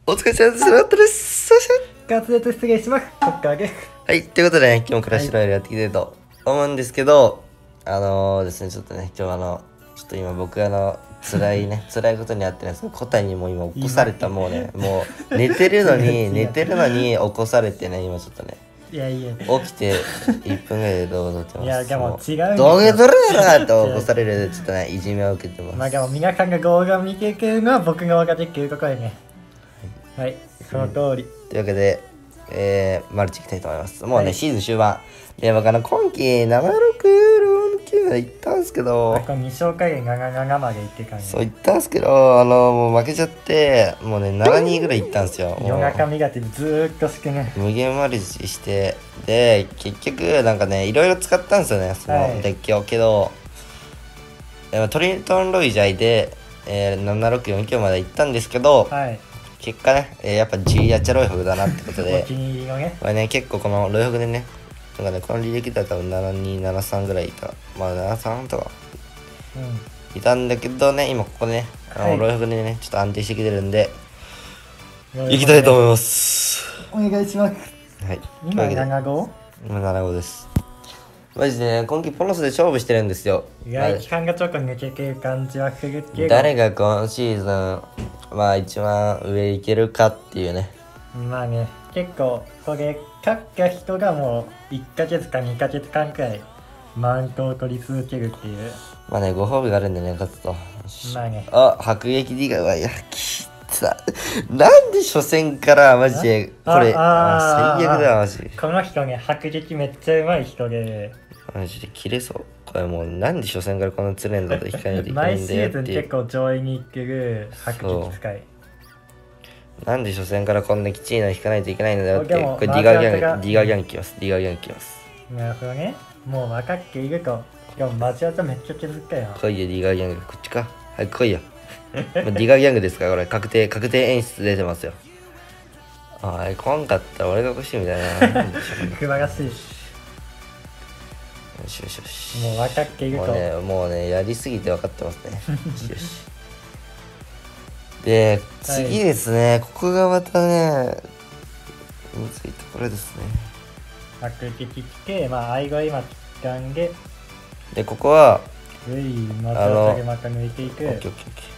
お疲れ様です。ラットです。そして滑舌失礼します。そっかげ。 はい、ということでね、今日もクラッシュロイヤルやっていきたいと思うんですけど、ですね、ちょっとね、今日ちょっと今僕辛いね、辛いことにあってね、そのコタにも今起こされた、もうね、もう寝てるのに、寝てるのに起こされてね、今ちょっとね、 いやいや。 起きて1分ぐらいで動画撮ってます。 いやでも違うんですよ動画撮るやろと起こされる、ちょっとね、いじめを受けてます。 まあでも皆さんが動画を見てくるのは僕が分かってくるところでね。はい、その通り。 というわけで、マルチいきたいと思います。もうね、 はいシーズン終盤。で、僕今季76、49まで行ったんすけど、 この2勝回で7まで行ってからね。 そう言ったんすけど、もう負けちゃって、もうね、7人ぐらい行ったんですよ。 夜中みがてずーっとしてね。 無限マルチして、で、結局、なんかね、いろいろ使ったんですよね、そのデッキを。けど、トリトンロイジャイで、7649まで行ったんですけど、 はい。 結果ね、やっぱ G やっちゃロイフグだなってことおで、 気に入りのね。 これね、結構このロイフグでね、なんかね、この履歴では多分72、73ぐらいいた。まあ73とかいたんだけどね、今ここでね、 はいロイフグでね、ちょっと安定してきてるんで、 うん。 行きたいと思います。 お願いします。 はい。 今というわけで 7号今7号です。マジでね、今季ポノスで勝負してるんですよ。 意外期間がちょっと抜けてる感じはするけど。 誰が今シーズン、まあ一番上いけるかっていうね。 まあね、結構これ勝った人がもう1ヶ月か2ヶ月間くらいマウントを取り続けるっていう。 まあね、ご褒美があるんでね、勝つと。 まあね。 迫撃ディガは、いや、きた。なんで初戦からマジで、これ、最悪だよ、マジで。 この人ね、迫撃めっちゃうまい人で。 マジで切れそう。これもう、なんで初戦からこんな釣れんだと引かないといけない毎シんだよっていう。 ーズン結構上位に行ってる迫撃使い。 なんで初戦からこんなきちいの引かないといけないんだよっていう。 でもこれディガーギャン、ディガーギャン来ます。ディガーギャン来ます。 なるほどね。もう分かっていると。でも待ち合わせめっちゃ削ったよ。 来いよ、ディガーギャング。こっちか。はい、来いよ。ディガーギャングですから、これ。確定演出出てますよ。ああ、来んかったら俺が欲しいみたいな。 素晴らしい。 よしよしよし。 もう分かっていると。 もうね、やりすぎて分かってますね。よしよし。で、次ですね、ここがまたね、むずいところですね。 迫撃来て、まあ、相が今掴んで、 で、ここは、 待ち合わせでまた抜いていく。 オッケーオッケーオッ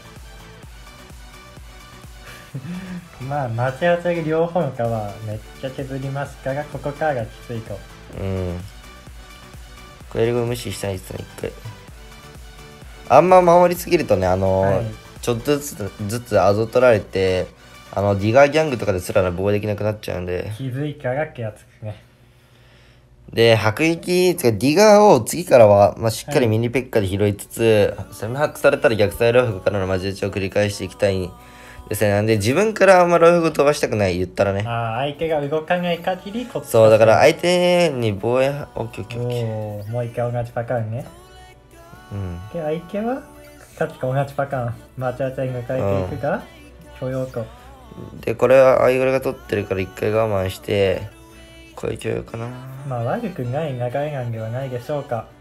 ケまあ、待ち合わせで両方かはめっちゃ削りますから、ここからがきついと。 ー。うん。これ無視したいですね、一回。あんま守りすぎるとね、ちょっとずつあぞ取られて、ディガーギャングとかですら防衛できなくなっちゃうんで。 気づいたら気がつくね。 で、迫撃、ディガーを次からは、まあ、しっかりミニペッカで拾いつつ、攻めハックされたら逆サイローフグからの交打ちを繰り返していきたいですね。なんで、自分からあんまローフグ飛ばしたくない、言ったらね。 ああ、相手が動かない限りこっちそう、だから相手に防衛、オッケーオッケーオッケー。 おー、もう一回同じパターンね。 うん。 で、相手はさっきと同じパターン。待ち合わせに迎えていくが、許容と。 で、これはアイゴレが取ってるから一回我慢して、これ許容かな。 まあ、悪くない流れなんではないでしょうか。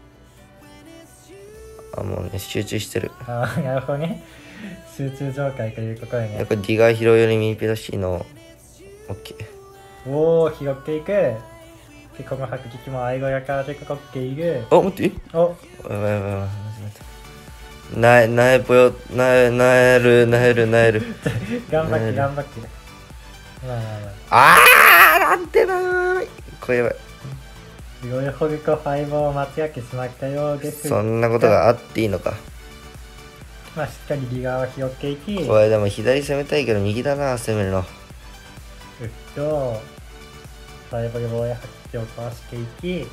あ、もうね、集中してる。 ああ、なるほどね。集中状態ということでね。 これディガー拾うよりミニペらしいの、オッケー。 おお、拾っていく。で、この迫撃も相小屋からでかっている。 あ、待って、 おやばいやばいやばい。なえぽよ、なえる。 頑張って頑張って。まあまあまあ。 なんてなー。これやばい。 ロイホルコ5を間違ってしまったようです。 そんなことがあっていいのか。 まあ、しっかりリガーを拾っていき。 これでも左攻めたいけど右だな、攻めるの。 5で防衛発揮を壊していき。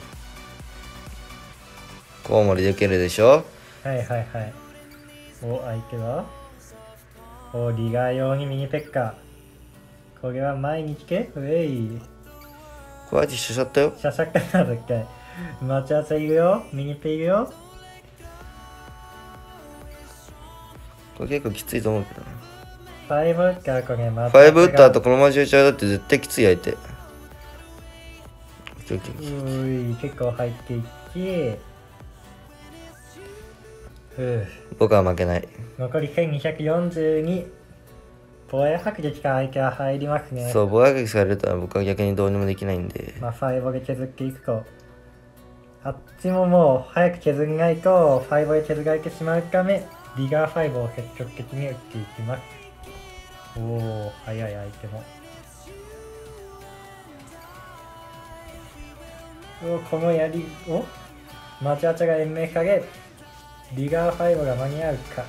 コウモリで受けるでしょ。 はいはいはい。お、相手はお、リガー用にミニペッカ。これは前に来て、ウェイ。 こうやってしちゃったよ。 シャシャカなだっけ。待ち合わせいるよ。ミニペいるよ。 これ結構きついと思うけどな。 5打ったらこれま 5打った後このまま10ちゃうだって絶対きつい相手。 結構入っていき。 僕は負けない。 残り1242。 防衛迫撃から相手は入りますね。 そう、防衛撃されると僕は逆にどうにもできないんで。 まあ、ファイボで削っていくと。あっちももう早く削らないと、ファイボで削られてしまうため、リガーファイボを積極的に打っていきます。おお、早い相手も。このやりをマチャチャが延命かけ、リガーファイボが間に合うか。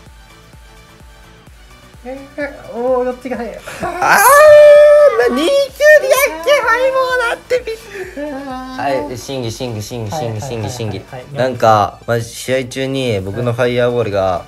おお、どっちが早い。 2級でやっけファイボーだってびっはい、審議。なんか、まじ試合中に僕のファイヤーボールが、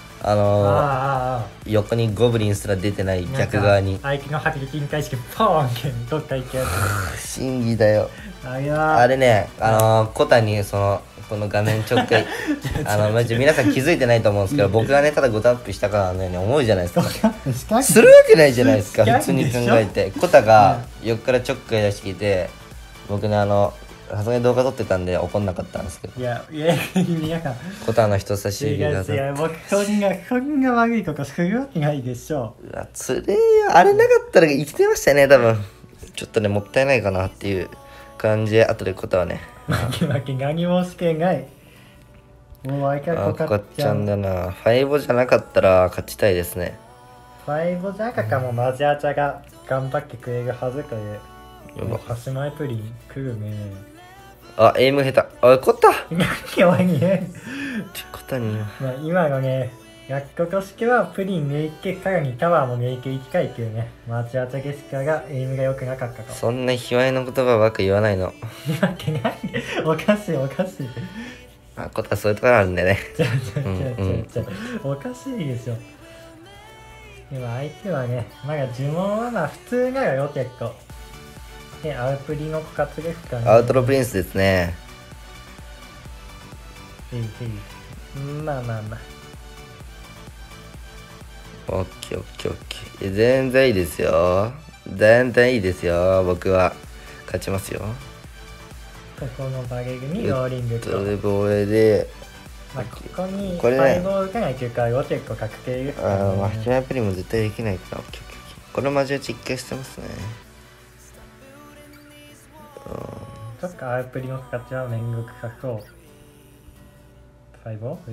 横にゴブリンすら出てない逆側に。 相手の迫撃に対してポーンってどっか行くやつ。 審議だよ。 ああれね、コタにこの画面直回マジ皆さん気づいてないと思うんですけど、僕がねただ5タップしたからのように思うじゃないですか。するわけないじゃないですか、普通に考えて。コタが横から直回出してきて、僕ねさすがに動画撮ってたんで怒んなかったんですけど、 いや皆さん、 コタの人差し指がいや僕そんな悪いことするわけないでしょ。 うわつれえよ、あれなかったら生きてましたね多分。ちょっとねもったいないかなっていう感じで、後でコタはね負け何もしてない。もう相手はコカちゃんだな。ファイボじゃなかったら勝ちたいですね。 ファイボじゃかかもマジアチャが頑張ってくれるはずという。端前プリン来るね。 エイム下手。コタ何おいね。 コタに今のね、薬局としてはプリン抜いて、さらにタワーも抜いていきたいっていうね。マチアチャゲスカがエイムが良くなかったと。 そんな卑猥な言葉ばっか言わないの。 言わけない。おかしい。 コタそういうところあるんでね。 おかしいでしょ。今相手はね、まだ呪文はまあ普通ならロケット。で、アウプリの枯渇ですかね。 アウトロプリンスですね。 まあ。 オッケー。全然いいですよ。僕は勝ちますよ。 ここのバレルにローリングと。 で防衛で、 ここにファイブを打たないというか、ロケット確定ですからね。 ヒラプリも絶対できないから、オッケー。これマジ打ち1回してますね。 そっか、アウプリの形は面倒くさそう。ファイボ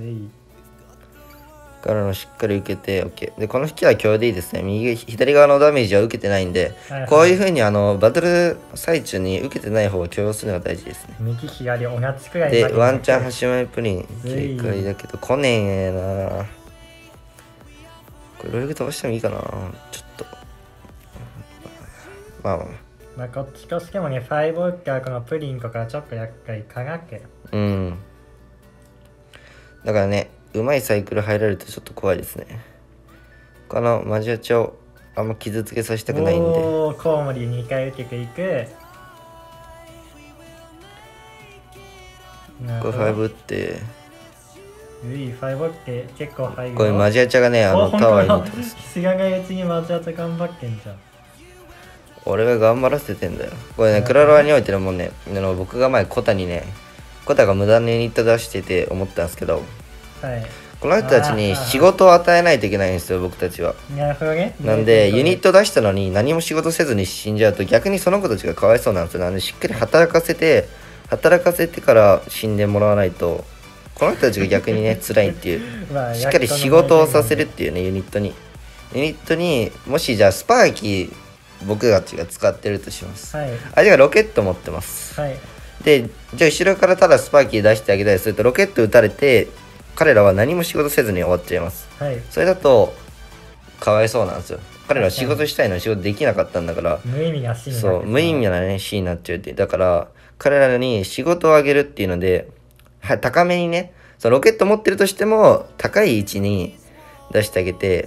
からのしっかり受けて OK で、この引きは強でいいですね。左側のダメージは受けてないんで、こういう風にバトル最中に受けてない方を許容するのが大事ですね。 右左同じくらいでワンチャン端前プリン警戒だけど来ねえな。これロイグ飛ばしてもいいかな。ちょっとまあこっちとしてもね、ファイボ打ったらこのプリンとかちょっと厄介かなって。 だからね、うまいサイクル入られるとちょっと怖いですね。このマジアチをあんま傷つけさせたくないんで。 コウモリ2回受けていく。 これ5打って、 5って結構入るよ。 これマジアチャがね、タワーにいてます。 知らないうちにマジアチャ頑張ってんじゃん。 俺が頑張らせてんだよ。これね、クラロワにおいてのもんね、僕が前コタが無駄にユニット出してて思ったんですけど、この人たちに仕事を与えないといけないんですよ、僕たちは。 なるほどね。 なんでユニット出したのに何も仕事せずに死んじゃうと、逆にその子たちがかわいそうなんですよ。なんでしっかり働かせてから死んでもらわないと、この人たちが逆にね辛いっていうしっかり仕事をさせるっていうね、ユニットにもしじゃあスパーキー僕たちが使ってるとします。相手がロケット持ってます。でじゃあ後ろからただスパーキー出してあげたりすると、ロケット撃たれて彼らは何も仕事せずに終わっちゃいます。それだとかわいそうなんですよ。彼らは仕事したいのに仕事できなかったんだから、 無意味なシーンそう無意味なねシーンになっちゃうって。だから彼らに仕事をあげるっていうので、高めにね、そのロケット持ってるとしても高い位置に出してあげて、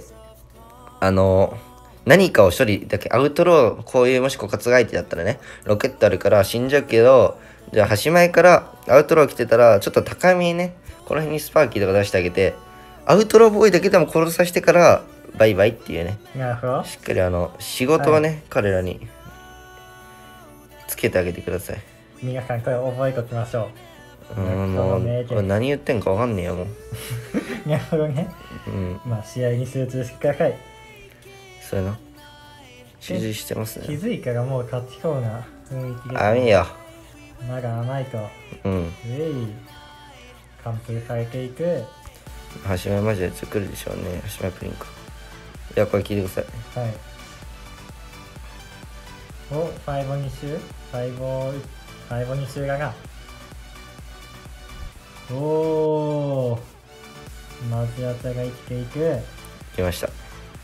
何かを処理だけ、アウトロー、こういうもし枯渇が相手だったらね、ロケットあるから死んじゃうけど、じゃあ端前からアウトロー来てたらちょっと高めにね、この辺にスパーキーとか出してあげて、アウトローボーイだけでも殺させてからバイバイっていうね、しっかり仕事をね、彼らにつけてあげてください。 皆さんこれ覚えておきましょう。 もうこれ何言ってんかわかんねえよもう。 なるほどね。試合に集中してください。 そういうの指示してます気ね。 づいたらもう勝ちそうな雰囲気で甘いよ。 まだ甘いとうん。 ウェイ完封されていく。 はしめマジで作るでしょうね。はしめプリンか。いや、これ聞いてください。 はい。お、5-2周5-2周がな。おー。まずやつが生きていく。 来ました。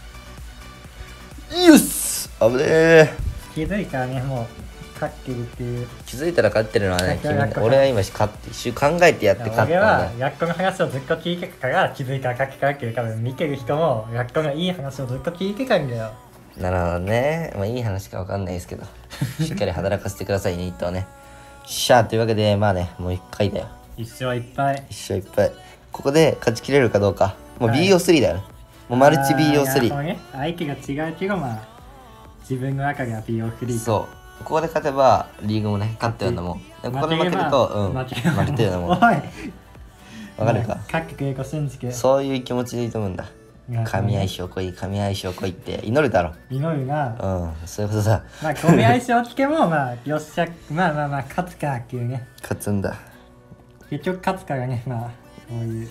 よし危ねえ。 気づいたらね、もう、勝ってるっていう。 気づいたら勝ってるのはね、 勝ってる俺は今勝って一周考えてやって勝っ俺たんだは、やっこの話をずっと聞いてたから気づいたら勝ってたっていう、多分見てる人も、やっこのいい話をずっと聞いてたんだよ。 なるほどね。まあいい話かわかんないですけど、しっかり働かせてくださいね、一頭ね。しゃあ、というわけで、まあね、もう一回だよ。 一生いっぱい。 一生いっぱい。ここで勝ちきれるかどうか。もうはい BO3 だよね。もうマルチなるほど BO3。 ね。相手が違うけど、まあ、自分の中では BO3。 そう。ここで勝てば、リーグもね、勝ったようなもん。でここで負けると、負けたようなもん。 おいわかるか。 勝ってくれこ信じて。 そういう気持ちでいいと思うんだ。神相性来い、神相性来いって祈るだろ。 祈るな。 そういうことだ。 まあ、込み相性来ても、まあ、よっしゃ、まあ、勝つかっていうね。 勝つんだ。 結局勝つからね、まあ、こういう。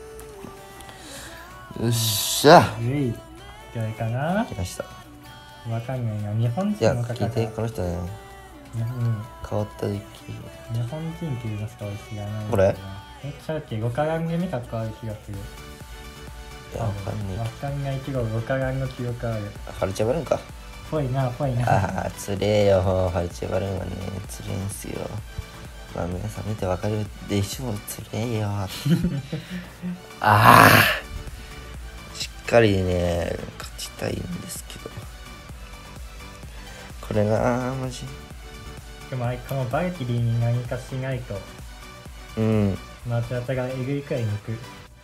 よっしゃ。 ウェイ、どれかな。 来ました。 わかんないな。日本いや、 人の方が。 聞いて、この人ね、 うん変わった時期。 日本人っていうのしか俺知らない。 これさっき5日間で見たことある気がする。 いや、わかんねわかんないけど、5日間の記憶ある。 え。ハルチャバルンか。 ぽいな。 ああ、つれえよ。ハルチャバルンはね、つれえんすよ。まあ、皆さん見てわかるでしょう。つれえよ。ああ。しっかりね、勝ちたいんですけど。これな、マジ。 でも、このバルキリーに何かしないと、 うん。 まずあたがえぐいくらい抜く。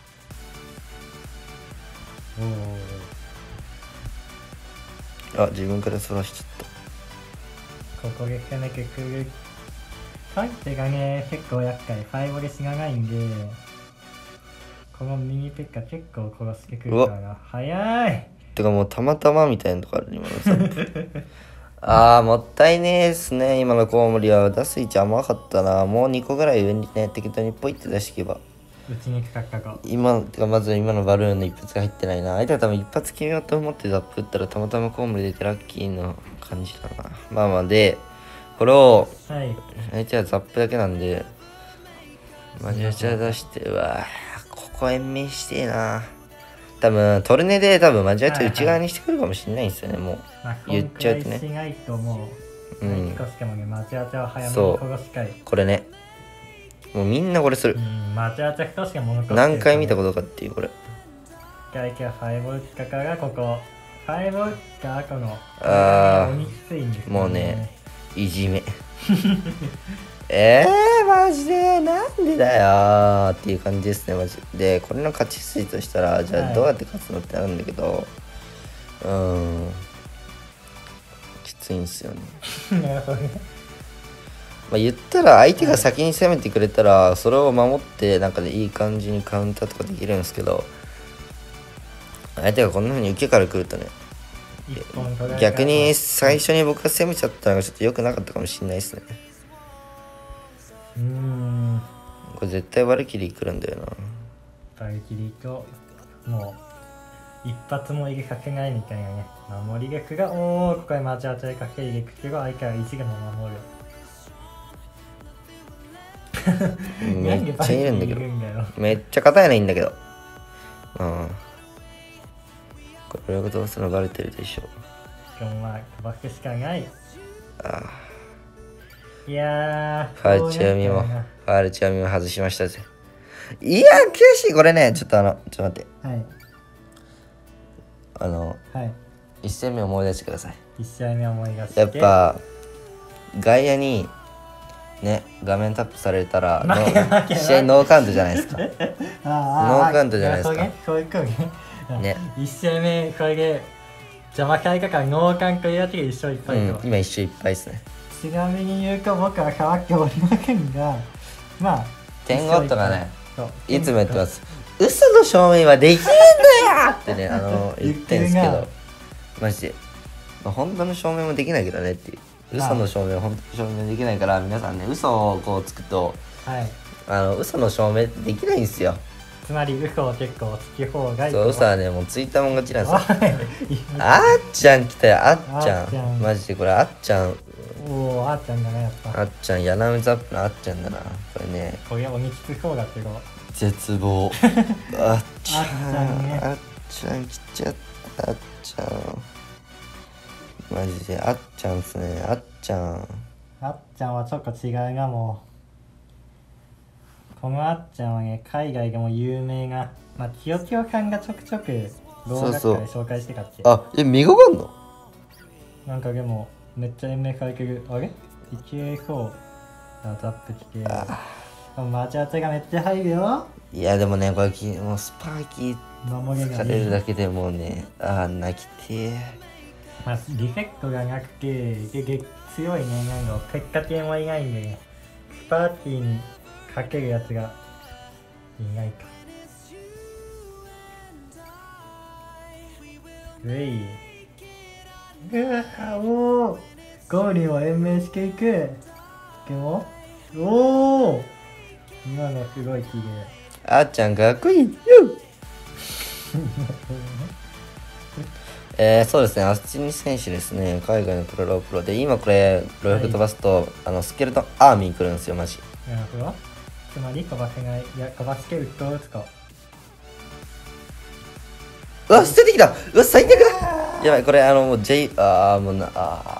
おあ、自分からそらしちゃっお、ここで攻めてくる。タイプがね、結構厄介。ファイボで死なないんで、このミニペッカ結構殺してくるからな。早い。 た。てかもうたまたまみたいなとこある、今のさ。ああ、もったいねえっすね。今のコウモリは出す位置甘かったな。もう2個ぐらい上にね、適当にポイって出していけば。 うちにかかったか。 てかまず今のバルーンの一発が入ってないな。相手は多分一発決めようと思ってザップ打ったらたまたまコウモリ出てラッキーの感じだな。まあまあで、これを、 はい。 相手はザップだけなんで、マジャチャ出して、うわーここ延命してえな。多分トルネで多分マジャチャ内側にしてくるかもしれないんですよね、もう。 まあ、 言っちゃうとね今回しないともう、 うん相手としてもね、マチアチャを早めにそう殺したい。 これね。もうみんなこれする。 マチアチャとしてもの何回見たことかっていうこれ。 外気はファイボルカからここ。ファイボルカこの、 あー鬼きついんですよもうね、いじめ。マジでなんでだよーっていう感じですね、マジで。これの勝ち筋としたら、じゃあどうやって勝つのってなるんだけど、きついんすよね。 なるほどね。 まあ言ったら相手が先に攻めてくれたら、それを守ってなんかでいい感じにカウンターとかできるんですけど、相手がこんな風に受けから来るとね、 一本取られた逆に最初に僕が攻めちゃったのがちょっと良くなかったかもしれないですね。これ絶対バルキリー来るんだよな。 バルキリーと、もう、一発も入れかけないみたいなね。守り力が、おー、ここでマチアチャでかけ入れくけど、相手は一がも守る。 めっちゃいるんだけど。 なんでバルキリーいるんだよ。 めっちゃ硬いのいいんだけど。これをどうするのバレてるでしょ。 でもまあ、飛ばすしかない。 あいやー、 ファルチアミも、 こうやっファルチアミも外しましたぜ。いや、悔しい。これね、ちょっと待って。 たよな。はい。 1戦目思い出してください。 1試合目思い出して。 やっぱ、外野に、ね、画面タップされたら、試合ノーカウントじゃないですか。ノーカウントじゃないですか。 そういうことね。 ね。 1試合目、これで、邪魔かいかからノーカウントやって1勝1敗と。 今一勝1敗ですね。 ちなみに言うと僕は変わっておりませんが、まあ、 点ゴットがね、 そういつも言ってます。嘘の証明はできねえんだよってね、言ってんすけど。 マジで、まあ、本当の証明もできないけどねっていう、嘘の証明は本当の証明できないから、皆さんね、嘘をこうつくとはい。 嘘の証明できないんですよ。 つまり嘘を結構つき方がいい。 そう、嘘はね、もうついたもん勝ちなんですよ。 はい。 あっちゃん来たよ、あっちゃあっちゃんん。マジでこれあっちゃん。 おお、あっちゃんだね、やっぱ。 あっちゃん、柳ザップのあっちゃんだな。これね、 これ鬼きつそうだけど。 絶望。あっちゃん、 あっちゃんねあっちゃん来ちゃった、あっちゃん。マジで、あっちゃんっすね、あっちゃん。 あっちゃんはちょっと違うな、もう。このあっちゃんはね、海外でも有名な、まあ、きよきよさんがちょくちょく動画とかで紹介してたっけ。 磨かんの？ なんかでも、めっちゃ延命されてる。あれいけそう。ザップ来て。マチャチャがめっちゃ入るよ。 いや、でもね、これ、もうスパーキー守りが疲れるだけでもうね、泣きてまあ、リセットがなくて、強いね、なんか、結果点はいないんで、スパーティーにかけるやつがいないか。おー、ゴーリーを延命していく。でも、おお、今のすごい綺麗。 あっちゃんかっこいいよ。そうですね、アスチニ選手ですね、海外のプロで、今これ、ロイフ飛ばすと、スケルトンアーミー来るんですよ、マジ。 なるほど。つまり、飛ばせない、いや、飛ばしてウッドを打つか。 うわ、捨ててきた。うわ、最悪だ。やばい、これ、もう J、もうな、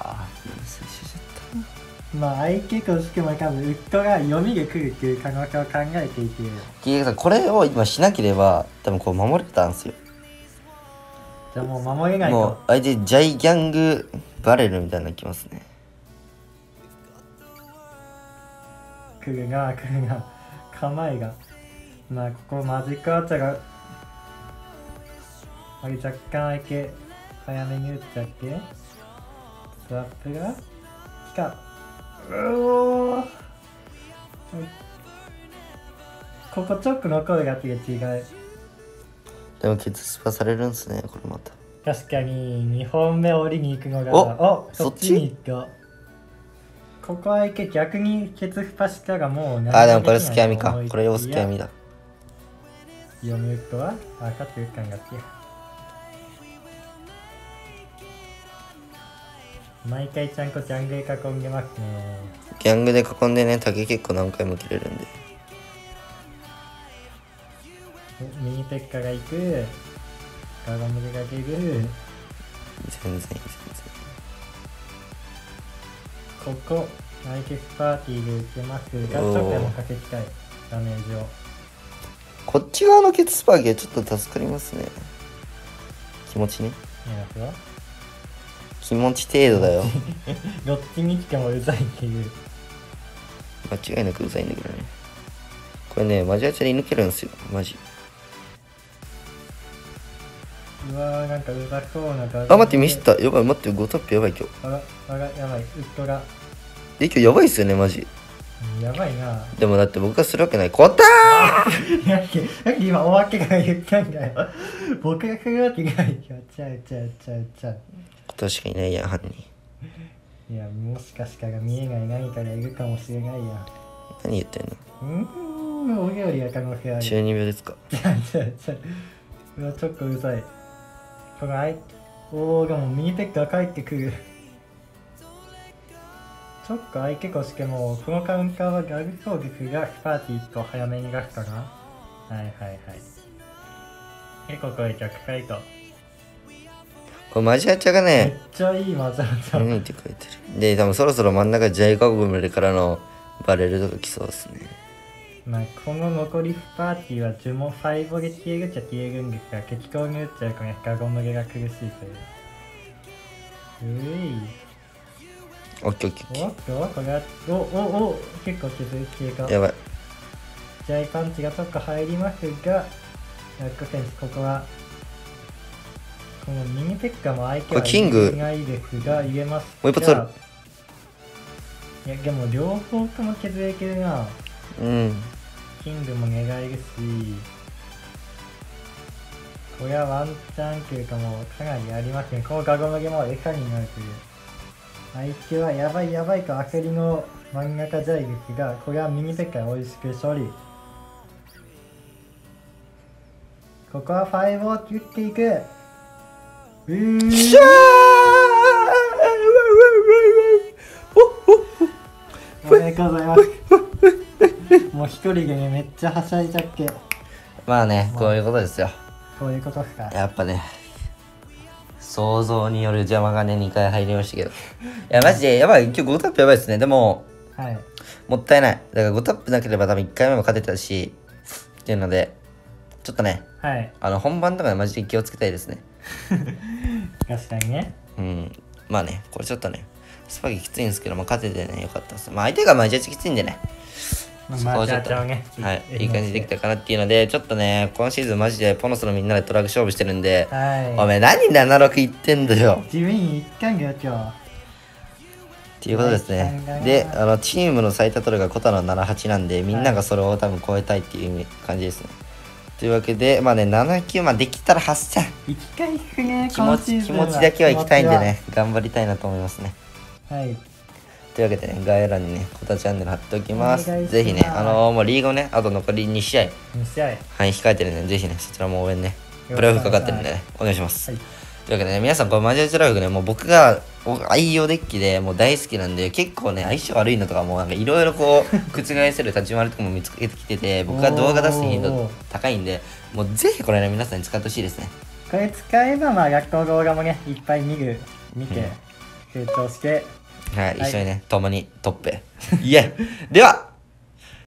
まあ、相手としても多分、ウッドが読みで来るっていう可能性を考えていて。 キーさん、これを今しなければ、多分こう守れたんですよ。 じゃあもう守れないもう、 と。 相手、ジャイギャングバレルみたいなのきますね。 来るな、構えが。まあ、ここマジックアーチャーが、あれ若干相手、早めに打っちゃって、スワップが、来た。ここちょっと残るだけで違う。 でも、ケツスパされるんすね、これまた。 確かに、2本目降りに行くのが、そっちに行った。ここは逆にケツスパしたらもう、 でもこれスキャミか。これをスキャミだ。 読むとは分かってる感があって。毎回ちゃんとジャングル囲んでますね。 ギャングで囲んでね、竹結構何回も切れるんで。 ミニペッカが行く。ガガムでかける。 全然。 ここ、相手スパーティーで打ってますが、ちょっとでもかけたい。ダメージを。 こっち側のケツスパーキーはちょっと助かりますね。気持ちね。 なるほど。 気持ち程度だよ。 どっちに来てもうざいっていう。 間違いなくうざいんだけどね。これね、マジアチャで抜けるんですよ、マジ。 うわー、なんかうざそうな感じ。待って、ミスった。やばい、待って、5タップやばい今日。 やばい、ウッドが。 今日やばいっすよね、マジ。 やばいな。 でもだって僕がするわけない。こったーだって今お化けが言ったんだよ。僕が来るわけないよ。ちゃう。 確かにないやん、犯人。 いや、もしかしたら見えない何かがいるかもしれないや。 何言ってんの？ 俺よりは可能性ある。 中二病ですか？ ちゃうわ、ちょっとうざい。このでもミニペックが帰ってくる。ちょっと相手としても、このカウンターはガル攻撃がスパーティーと早めに出すかな。はい。結構これ逆回と。 これマジアチャがね、 めっちゃいいマジアチャ。 何って書いてる。で、多分そろそろ真ん中ジャイカゴムからのバレルとか来そうですね。 まあ、この残りスパーティーは呪文5で消えるっちゃ消えるんですが、適当に打っちゃうとね、ガゴムゲが苦しいという。 オッケー。 おっと、これは、結構消えか。 やばい。 ジャイパンチがちょっと入りますが、ヤック選手、ここは、このミニペッカも相手はキングないですが、入れますが。 もう一発ある。 いや、でも両方とも削れてるな。キングも願えるし、 これはワンチャンというかもうかなりありますね。このガゴムゲも餌になるという。相手はやばいやばいと焦りの真ん中ジャイですが、これは右手から美味しく処理。ここは5を打っていく。 しゃおめでとうございます。もう一人でね、めっちゃはしゃいじゃっけ。 まあね、こういうことですよ。 こういうことっすか。 やっぱね、想像による邪魔がね、2回入りましたけど。いや、マジで、やばい、今日5タップやばいですね。でも、 はい。 もったいない。だから5タップなければ多分1回目も勝てたし、っていうので、ちょっとね、 はい。 本番とかでマジで気をつけたいですね。 確かにね。 うん。まあね、これちょっとね、スパゲきついんですけど、勝ててね、よかったです。まあ相手がマジできついんでね。そこをちょっと、 ね、 はい、いい感じできたかなっていうので、ちょっとね、今シーズンマジでポノスのみんなでトラック勝負してるんで、 はい。 おめえ何76言ってんだよ。 自分に一回よ、今日。 っていうことですね。で、チームの最多トルがコタの78なんで、みんながそれを多分超えたいっていう感じですね。というわけで、まあね、79、まあできたら8000。 一回引くね、 気持ちだけは行きたいんでね、頑張りたいなと思いますね。 はい。 というわけでね、概要欄にね、コタチャンネル貼っておきます。 お願いしますぜひね、もうリーグをね、あと残り2試合、 2試合。 はい、控えてるんで、ぜひね、そちらも応援ね、プレーオフかかってるんでね、お願いします。 はい。 というわけでね、皆さん、このマジャージライフね、もう僕が愛用デッキでもう大好きなんで、結構ね、相性悪いのとかも、なんかいろいろこう、覆せる立ち回りとかも見つけてきてて、僕が動画出す頻度高いんで、もうぜひこれね、皆さんに使ってほしいですね。 これ使えば、まあ、学校動画もね、いっぱい見て、成長して、 はい、一緒にね、共にトップへ。いえ、では、